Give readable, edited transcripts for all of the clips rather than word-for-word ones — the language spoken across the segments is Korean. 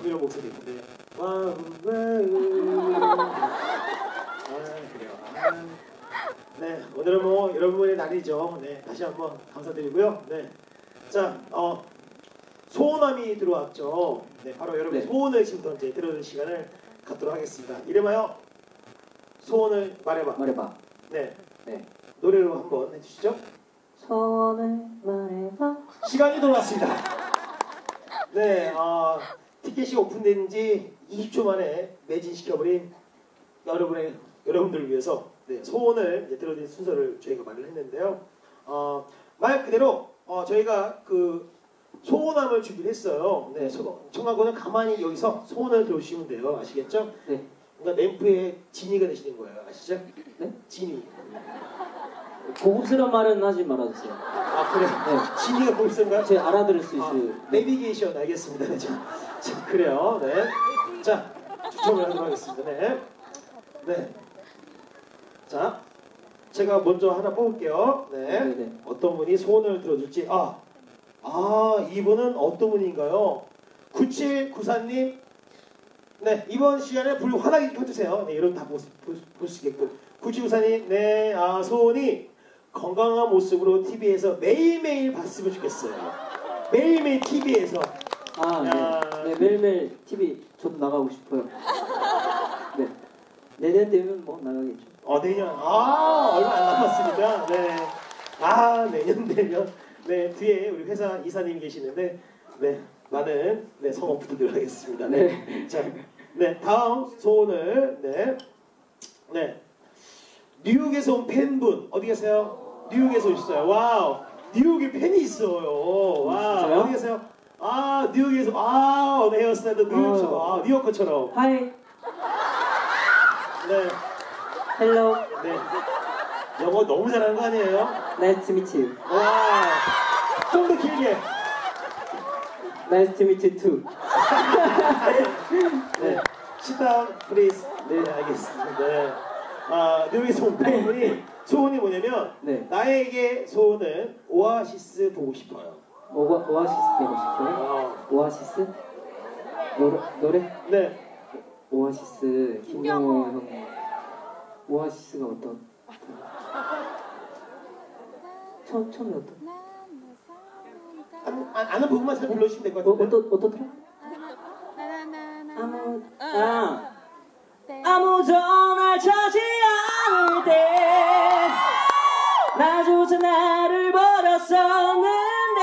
이런 목소리. 네. 와, 그래요. 네, 오늘은 뭐 여러분의 날이죠. 네, 다시 한번 감사드리고요. 네, 자, 소원함이 들어왔죠. 네, 바로 여러분의 소원을 지금부터 이제 들어줄 시간을 갖도록 하겠습니다. 이름하여 소원을 말해봐. 말해봐. 네, 네. 노래로 한번 해주시죠. 소원을 말해봐. 시간이 돌아왔습니다. 네, 티켓이 오픈된 지 20초 만에 매진시켜버린 여러분들을 위해서 네, 소원을 이제 들어드린 순서를 저희가 마련을 했는데요. 말 그대로 저희가 그 소원함을 준비를 했어요. 네, 청하고는 가만히 여기서 소원을 들어주시면 돼요. 아시겠죠? 네. 그러니까 램프의 지니가 되시는 거예요. 아시죠? 네? 지니. 고급스러운 말은 하지 말아주세요. 아, 그래? 네. 지니가 고급스러운가요? 제가 알아들을 수 있어요. 내비게이션 알겠습니다. 네, 자, 그래요. 네. 자, 추첨을 하도록 하겠습니다. 네. 네. 자, 제가 먼저 하나 뽑을게요. 네. 네네. 어떤 분이 소원을 들어줄지. 이분은 어떤 분인가요? 9794님. 네, 이번 시간에 불 환하게 좀 해주세요. 네, 이런 다 볼 수 있게끔. 9794님, 네, 소원이 건강한 모습으로 TV에서 매일매일 봤으면 좋겠어요. 매일매일 TV에서. 네, 매일매일 TV 저도 나가고 싶어요. 네. 내년 되면 뭐 나가겠죠. 내년. 얼마 안 남았습니다. 네. 내년 되면. 네, 뒤에 우리 회사 이사님 계시는데, 네, 많은, 네, 성원 부탁드리겠습니다. 네. 자, 네, 다음 소원을, 네. 뉴욕에서 온 팬분, 어디 계세요? 뉴욕에서 오셨어요. 와우. 뉴욕에 팬이 있어요. 와, 진짜요? 어디 계세요? 뉴욕에서, 헤어스타일도 뉴욕처럼, 뉴요커처럼. 하이. 네. 헬로. 네. 영어 너무 잘하는 거 아니에요? Nice to meet you. 와. 좀 더 길게. Nice to meet you too. 네. Sit down, please. 네, 알겠습니다. 네. 뉴욕에서 온 팬분이 소원이 뭐냐면, 네. 나에게 소원은 오아시스 보고 싶어요. 오아시스 되고 싶어요? 오아시스? 노래? 네. 오아시스 김영호 형. 오아시스가 어떤? 처음에 어떤? 아는 부분만 잘 불러주시면 될 것 같은데. 어떻더라? 아무도 날 찾지 않을 때 나조차 나를 버렸었는데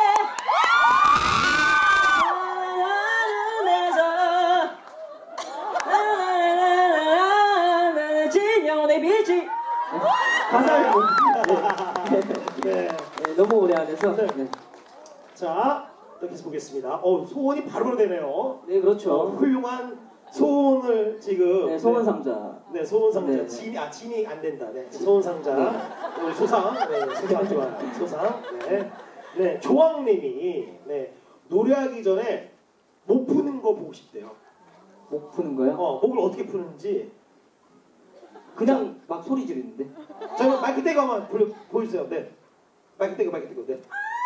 나는 진영의 빛이 가사를 모릅니다. 네. 너무 오래 안 해서. 네. 자, 이렇게 해서 보겠습니다. 소원이 바로 되네요. 네, 그렇죠. 훌륭한 소원을 지금. 네, 소원 상자. 네, 소원 상자. 네. 진이 안 된다. 네, 소원 상자. 우리 소상. 네, 소상 좋아. 소상. 네. 네, 조왕님이 네, 노래하기 전에 목 푸는 거 보고 싶대요. 목 푸는 거요? 목을 어떻게 푸는지. 그냥 막 소리 지르는데. 자, 마이크 떼고 한번 보여주세요. 네. 마이크 떼고. 네.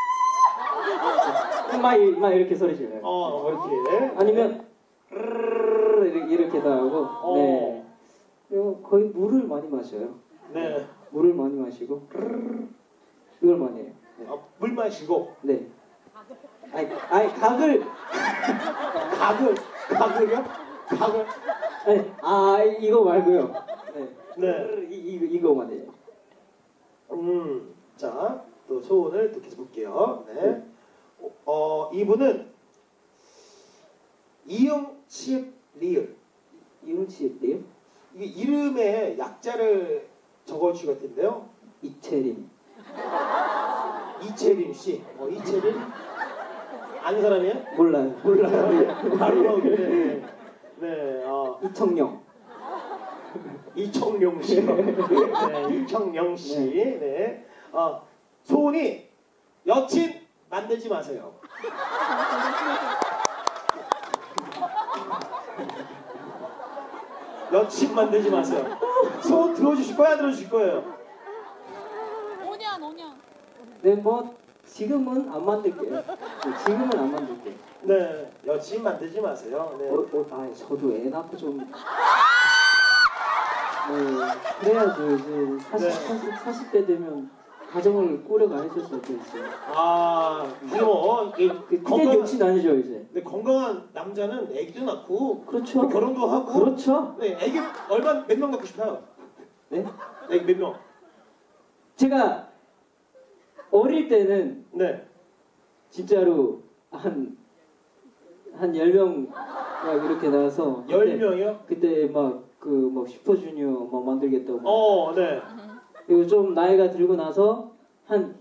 막 이렇게 소리 질러요. 이렇게. 아니면 이렇게도 하고. 네. 그리고 거의 물을 많이 마셔요. 네. 물을 많이 마시고 이걸 많이 해요. 네. 물 마시고. 네. 아니 각을요? 각을. 네. 이거 말고요. 네. 네. 이거만 해요. 자, 또 소원을 또 계속 볼게요. 네. 이분은 이응치읓 리을. 이응치읓 리을? 이게 이름에 약자를 적어주실 것 같은데요. 이채림. 이채림 씨. 이채림? 아는 사람이에요? 몰라요. 바로 나오겠네. 네. 이청용. 이청용 씨. 네, 이청용 씨. 네. 소원이 여친 만들지 마세요. 여친 만들지 마세요. 소원 들어주실 거야, 안 들어주실 거예요? 5년. 네, 뭐 지금은 안 만들게요. 지금은 안 만들게. 네, 여친 만들지 마세요. 네. 저도 애 낳고 좀. 네, 그래야죠. 이제 40대 되면 가정을 꾸려가야죠, 이제. 그럼 그때 욕심 아니죠, 이제. 네, 건강한 남자는 애기도 낳고, 그렇죠. 결혼도 하고, 그렇죠. 네, 애기 몇 명 낳고 싶어요? 네? 애기 몇 명? 제가 어릴 때는 네. 진짜로 한 10명 막 이렇게 나와서 10명이요? 그때 막 슈퍼주니어 막 만들겠다고. 네. 그리고 좀 나이가 들고 나서 한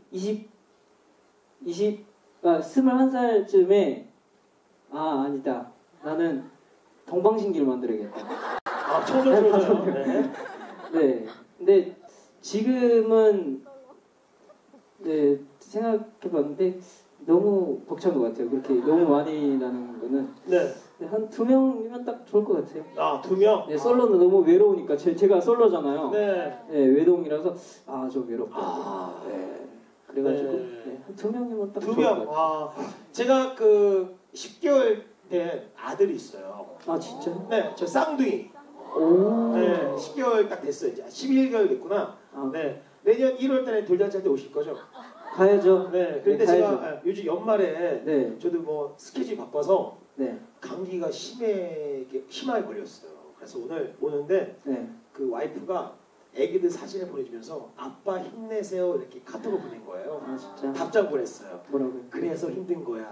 21살쯤에 아니다. 나는 동방신기를 만들어야겠다. 청정초죠. 네. 네. 근데 지금은 네, 생각해봤는데 너무 벅찬 것 같아요. 그렇게 너무 많이 나는 거는. 네. 한 2명이면 딱 좋을 것 같아요. 2명? 네, 솔로는 너무 외로우니까 제가 솔로잖아요. 네. 네, 외동이라서 좀 외롭다. 네. 그래가지고 네. 한 2명이면 딱 2명. 좋을 것 같아요. 제가 10개월 된 아들이 있어요. 진짜? 네, 저 쌍둥이. 오. 네, 10개월 딱 됐어요. 이제 11개월 됐구나. 네. 내년 1월 달에 돌잔치 때 오실 거죠? 가야죠. 네. 근데 네, 제가 요즘 연말에 네. 저도 스케줄이 바빠서 네. 감기가 심하게 걸렸어요. 그래서 오늘 오는데 네. 그 와이프가 애기들 사진을 보내주면서 아빠 힘내세요 이렇게 카톡을 보낸 거예요. 진짜? 답장 보냈어요. 뭐라고요? 그래서 힘든 거야.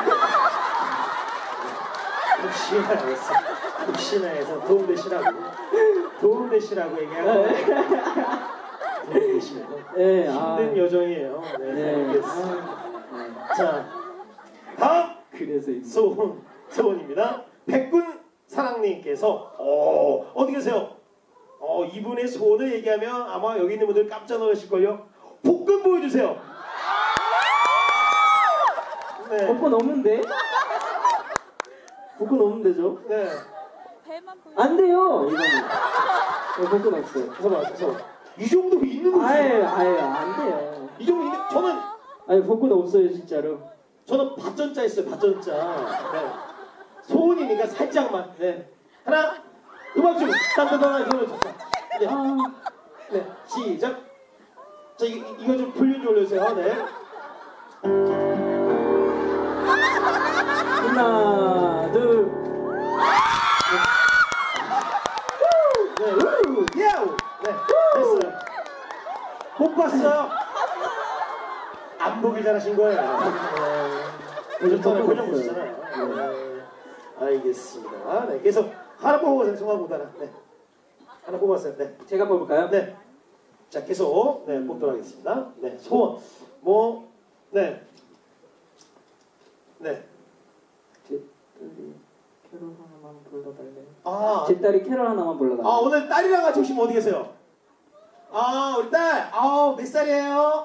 혹시나 해서 도움되시라고 얘기하고 도움되시라고 네, 힘든 여정이에요. 네, 네. 알겠습니다. 자, 다음 그래서 소원입니다. 백군 사랑님께서 어디 계세요? 이분의 소원을 얘기하면 아마 여기 있는 분들 깜짝 놀라실걸요. 복근 보여주세요. 네. 복근 없는데? 복근 없는데죠? 네. 안 돼요, 이거는. 복근 없어요. 잠깐만. 이 정도 있는 거지. 아예 안 돼요. 이 정도 있는 저는 복근 없어요, 진짜로. 저는 밭전자 있어요. 밭전자. 네. 소원이니까 살짝만. 네. 하나. 음악 좀. 딴딴딴 이거는 좋다. 네. 네. 시작. 자 이거 좀 볼륨 좀 올려주세요. 네. 하나, 둘. 네. 네. 됐어요. 못 봤어요. 안 보기 잘하신 거예요. 고정 보시잖아요. 네. 알겠습니다. 네. 계속 하나 뽑아보세요. 송화보다는. 네. 하나 뽑았어요. 네. 제가 뽑을까요? 네. 자, 계속 뽑도록 하겠습니다. 네. 소원. 네. 네. 제 딸이 캐롤 하나만 불러달래요. 제 딸이 캐롤 하나만 불러달래요. 오늘 딸이랑 같이 오시면 어디 계세요? 우리 딸. 몇 살이에요?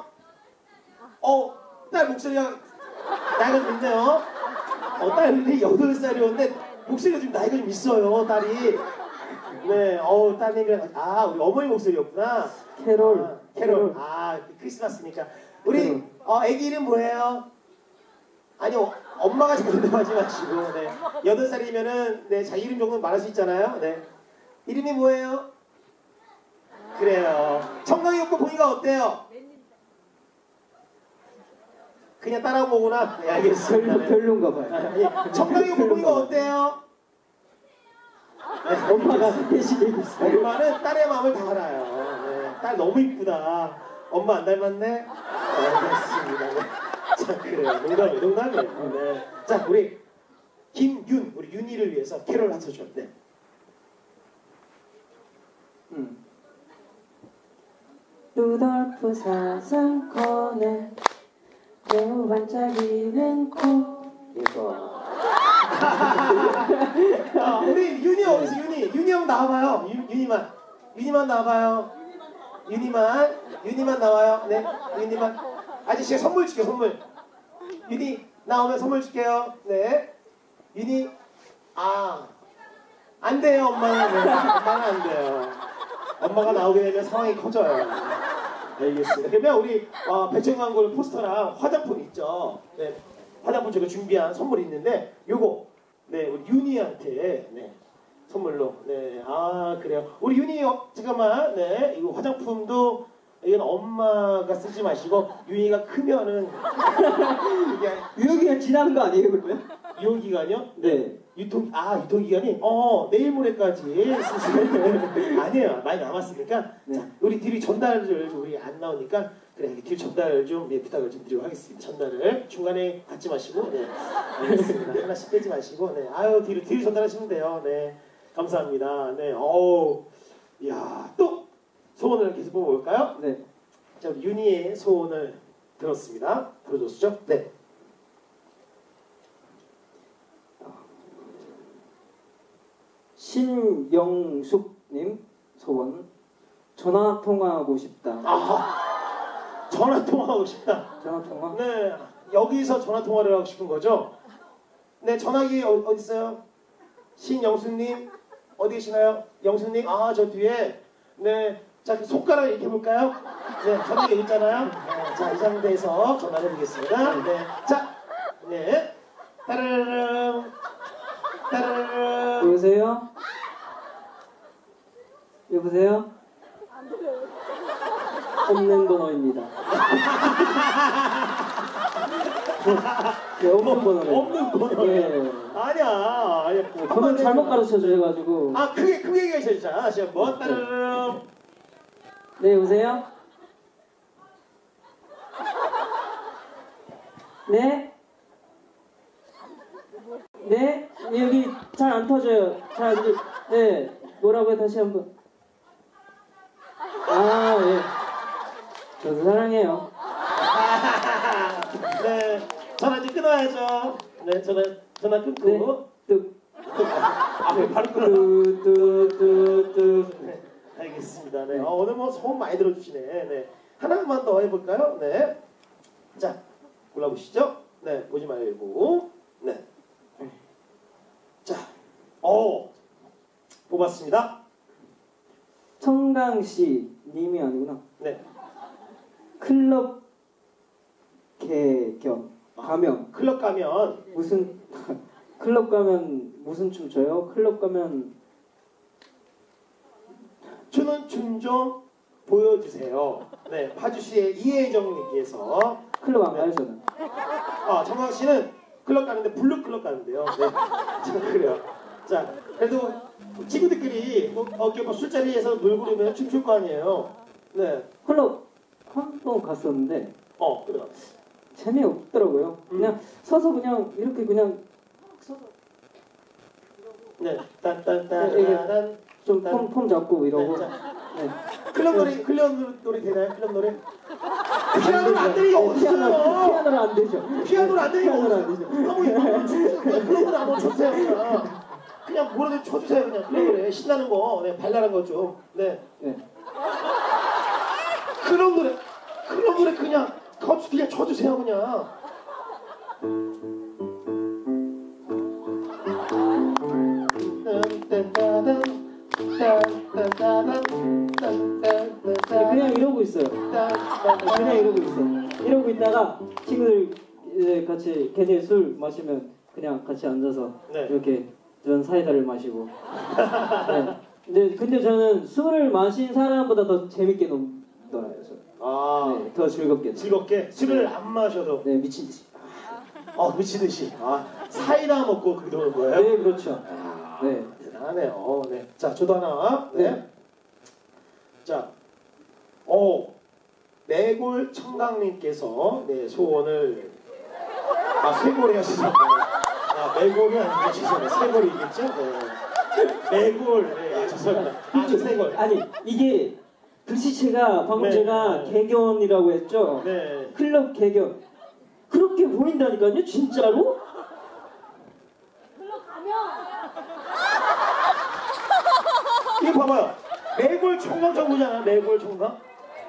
딸 목소리가 나이가 좀 있네요. 딸이 8살이었는데 목소리가 좀 나이가 좀 있어요, 딸이. 네, 따님이랑 우리 어머니 목소리였구나. 캐롤. 크리스마스니까. 우리 애기 이름 뭐예요? 아니요, 엄마가 정답 하지 마시고. 네. 8살이면은 네, 자기 이름 정도는 말할 수 있잖아요. 네. 이름이 뭐예요? 그래요. 청강이 오빠 보니까 어때요? 그냥 따라온 거구나. 네, 알겠습니다. 네. 별론가 봐요. 아니, 청강이 오빠 보니까 어때요? 네, 엄마가 대신에 있어요. 엄마는 딸의 마음을 다 알아요. 네, 딸 너무 이쁘다. 엄마 안 닮았네? 알겠습니다. 네. 자, 그래요. 농담이에요. 네. 자, 우리 김윤, 우리 윤희를 위해서 캐롤 한 소절. 네. 루돌프 사슴코는 매우 반짝이는 코. 이거. 우리 윤희 어디서 윤희 형 나와봐요. 윤희만 나와봐요. 윤희만 나와요. 네, 윤희만. 아저씨가 선물 줄게요. 선물. 윤희 나오면 선물 줄게요. 네. 윤희 안 돼요. 엄마는. 네. 엄마는 안 돼요. 엄마가 나오게 되면 상황이 커져요. 알겠습니다. 그러면 우리 백천광골 포스터랑 화장품 있죠. 네. 화장품 제가 준비한 선물이 있는데 요거 네 우리 윤희한테 네 선물로 네 아 그래요 우리 윤희 잠깐만 네 이거 화장품도 이건 엄마가 쓰지 마시고 윤희가 크면은 이게 유효기간 지나는 거 아니에요 그러면? 유효기간이요? 네. 유통기간이 내일 모레까지 쓰시면 아니에요 많이 남았으니까 네. 자 우리 뒤로 전달을 우리 안 나오니까 그래 뒤로 전달 좀 부탁을 좀 드리도록 하겠습니다 전달을 중간에 갖지 마시고 네 알겠습니다 하나씩 빼지 마시고 네 아유 뒤로 전달하시면 돼요 네 감사합니다 네 어우 이야 또 소원을 계속 뽑아볼까요? 네. 자 우리 윤희의 소원을 들었습니다 들어줬죠? 네 신영숙님 소원 전화 통화하고 싶다. 아하 전화 통화하고 싶다 전화 통화? 네 여기서 전화 통화를 하고 싶은 거죠? 네 전화기 어디 있어요? 신영수님 어디 계시나요? 영수님 아 저 뒤에 네자 손가락 이렇게 해볼까요? 네 전화기 여기 있잖아요 네, 자이 상태에서 전화를 해보겠습니다 네자네 따르릉 따르릉 여보세요? 여보세요? 없는 번호입니다. 네, 없는 번호예요. 없는 번호 네. 아니야 저는 잘못 가르쳐 줘가지고. 아 크게 얘기하셔야죠 다시 한번 따르릉 네, 여보세요? 네? 네? 여기 잘 안 터져요. 네. 뭐라고요? 다시 한번. 아, 예. 저도 사랑해요. 네 전화 이제 끊어야죠 네 전화 끊고 뚝. 바로 끊어 뚜뚜뚜뚜. 네, 알겠습니다 네 오늘 뭐 소원 많이 들어주시네 네 하나만 더 해볼까요 네자 골라보시죠 네 보지 말고 네자 뽑았습니다 청강씨 님이 아니구나. 네 클럽 개겸 가면 클럽 가면 무슨 클럽 가면 무슨 춤 춰요? 클럽 가면 추는 춤 좀 보여주세요 네 파주시의 이혜정님께서 클럽 안 가요 저는. 정강 씨는 클럽 가는데 블루 클럽 가는데요. 네. 자, 그래요. 자, 그래도 친구들끼리 뭐 술자리에서 놀고 그러면 춤출 거 아니에요. 네. 클럽 한 번 갔었는데 그래요. 재미없더라고요. 그냥 서서 그냥 이렇게 그냥 서서 네. 딴딴딴딴 좀 폼 잡고 이러고. 네, 네. 클럽 노래 되나요? 클럽 노래? 피아노를 안 되는 게 어딨어요? 피아노를 안 되죠. 피아노를 안 되는 게 피아노를 안 어딨어요? 되죠. 클럽 노래 한번 쳐주세요. 그냥 뭐라도 쳐주세요. 그냥 클럽 노래 신나는 거, 네, 발랄한 거 좀. 네. 네. 클럽 노래 그냥 쳐주세요 그냥. 그냥 이러고 있어요. 그냥 이러고 있어. 이러고 있다가 친구들 이제 같이 걔네 술 마시면 그냥 같이 앉아서 네. 이렇게 전 사이다를 마시고. 네. 근데 저는 술을 마신 사람보다 더 재밌게 놀아요. 네, 더 즐겁게. 즐겁게 술을 안 마셔도. 네, 미친 듯이. 미친 듯이. 사이다 먹고 그렇게 노는 거예요? 네, 그렇죠. 네. 대단하네요. 네. 자, 저도 하나. 네. 자, 내골 청강님께서 네, 소원을 쇠골이 하시죠. 내골이 아니고 죄송합니다. 쇠골이겠죠? 네. 내골. 네, 죄송합니다. 쇠골. 아니, 이게 글씨체가 방금 네. 제가 개견이라고 했죠? 네. 클럽 개견. 그렇게 보인다니까요, 진짜로? 이거 봐봐요. 내골 청강 적으잖아. 내골 청강.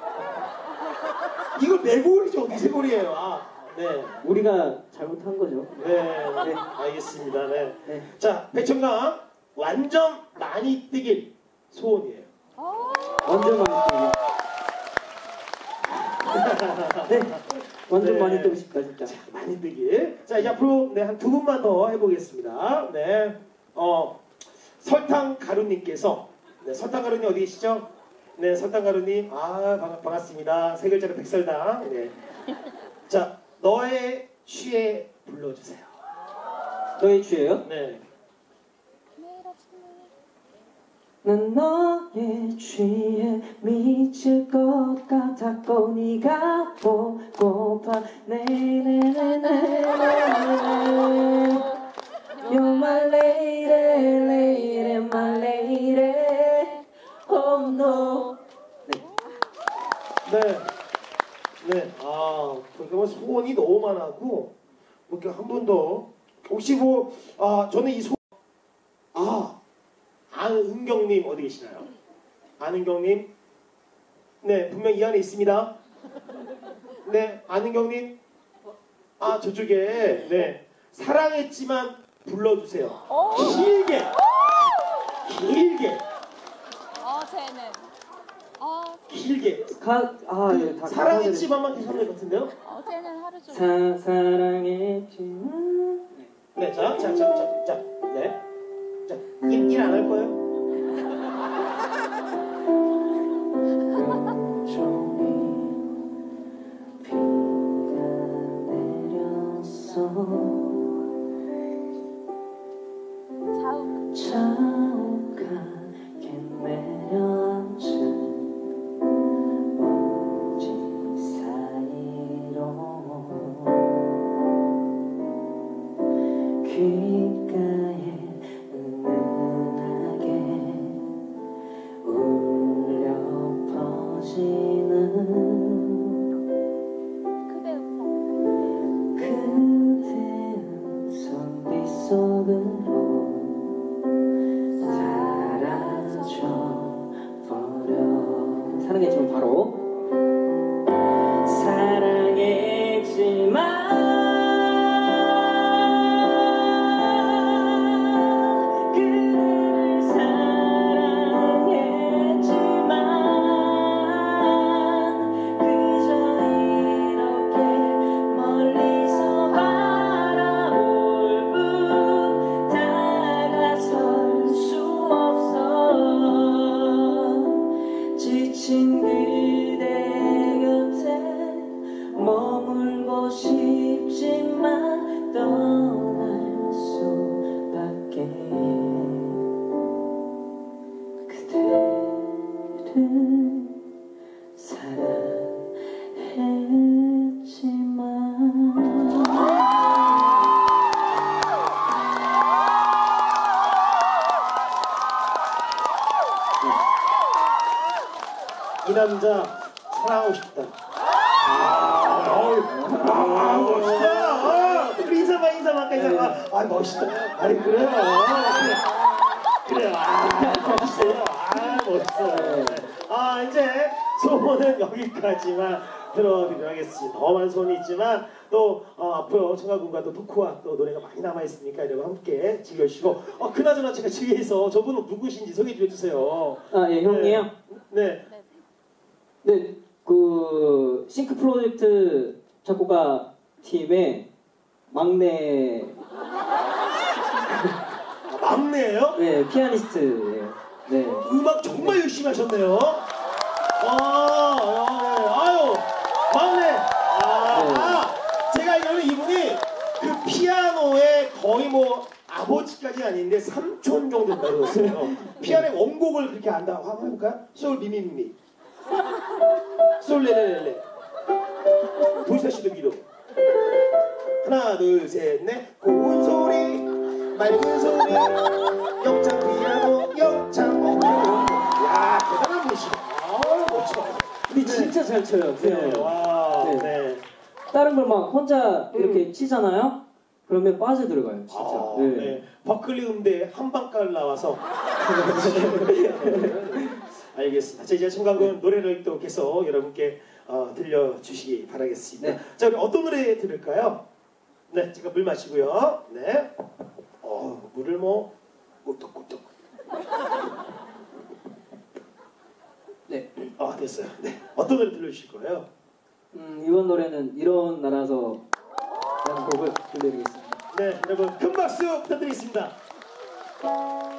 이거 내골이죠. 어디 쇠골이에요. 네. 우리가 잘못한 거죠. 네. 알겠습니다. 네. 네. 자, 백청강 완전 많이 뜨길 소원이에요. 완전 맛있어요. 네. 완전 네. 많이 뜨고 싶다 진짜. 자, 많이 뜨길. 자, 이제 앞으로 네, 한 두 분만 더 해보겠습니다. 네, 설탕 가루님께서 네, 설탕 가루님 어디 계시죠? 네, 설탕 가루님, 반갑습니다. 세 글자로 백설당. 네, 자, 너의 취에 불러주세요. 너의 취예요? 네, 난 너의 취에 미칠 것 같았고 네가 보고파 네네네네네 You're my lady, lady, my lady Oh no 네, 네. 그러니까 뭐 소원이 너무 많았고, 뭐 이렇게 한 분 더. 혹시 뭐, 저는 이 안은경님 어디 계시나요? 안은경님, 네, 분명 이 안에 있습니다. 네, 안은경님, 저쪽에, 네, 사랑했지만 불러주세요. 길게, 길게, 쟤는. 길게. 예, 다 사랑했지만만 괜찮을 것 같은데요? 쟤는 하루 종일. 사랑했지만 네, 자, 네. 자, 일 안 할 거예요? 자욱하게 내려앉은 먼지 사이로 귓가에 은은하게 울려 퍼지는 그대 음성. 그대 음성 빗속으로 사라져버려 사랑했지만 바로 사랑했지만 그대를 사랑했지만 그저 이렇게 멀리서 바라볼 뿐 다가설 수 없어 지친 그대 곁에 머물고 싶지만 떠날 수밖에 그대를 사랑했지만 이 남자 사랑하고 싶다. 멋있다. 우리 인사만. 멋있다. 아니 그래요. 그래요. 멋있어요. 멋있어요. 이제 소원은 여기까지만 들어드리도록 하겠습니다. 더 많은 소원이 있지만 또 앞으로 청가군과 또 토크와 또 노래가 많이 남아있으니까 여러분 함께 즐겨주시고 그나저나 제가 주위에서 저분은 누구신지 소개해 주세요. 예, 형이요? 네. 네, 그 싱크 프로젝트 작곡가 팀의 막내 막내예요? 네, 피아니스트예요. 네. 음악 정말 열심히 하셨네요. 아유, 막내. 제가 알기로는 이분이 그 피아노의 거의 뭐 아버지까지는 아닌데 삼촌 정도 된다고 했어요. 피아노의 원곡을 그렇게 안다. 한번 해볼까요? 솔 미미미미. 솔 레레레레. 도시다시도 미로. 하나 둘 셋 넷. 고운 소리 맑은 소리 영창 피아노 영창 피아노. 야 대단한 분이시네. 멋져. 근데 진짜 잘 쳐요. 네. 와. 네. 네. 다른 걸 막 혼자 이렇게 치잖아요. 그러면 빠져들어가요, 진짜. 네. 버클리 음대 한방깔 나와서. 알겠습니다. 자, 이제 청강군 노래를 또 계속 여러분께 들려주시기 바라겠습니다. 네. 자, 우리 어떤 노래 들을까요? 네, 제가 물 마시고요. 네. 물을 뭐 꿀떡꿀떡. 네. 됐어요. 네. 어떤 노래 들려주실 거예요? 이번 노래는 이런 나라서 라는 곡을 불러드리겠습니다. 네, 여러분 큰 박수 부탁드리겠습니다.